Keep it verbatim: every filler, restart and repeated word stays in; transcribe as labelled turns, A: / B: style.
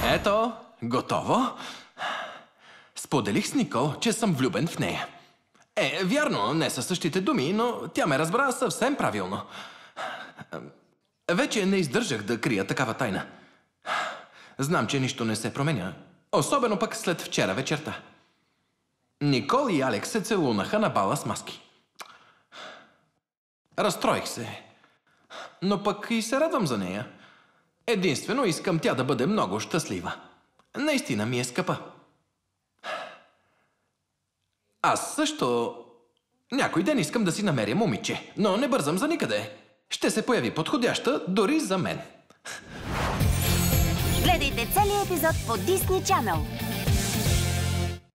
A: Ето, готово. Споделих с Никол, че съм влюбен в нея. Е, вярно, не са същите думи, но тя ме разбра съвсем правилно. Вече не издържах да крия такава тайна. Знам, че нищо не се променя. Особено пък след вчера вечерта. Никол и Алекс се целунаха на бала с маски. Разстроих се. Но пък и се радвам за нея. Единствено искам тя да бъде много щастлива. Наистина ми е скъпа. Аз също... Някой ден искам да си намеря момиче, но не бързам за никъде. Ще се появи подходяща дори за мен.
B: Гледайте целият епизод по Disney Channel.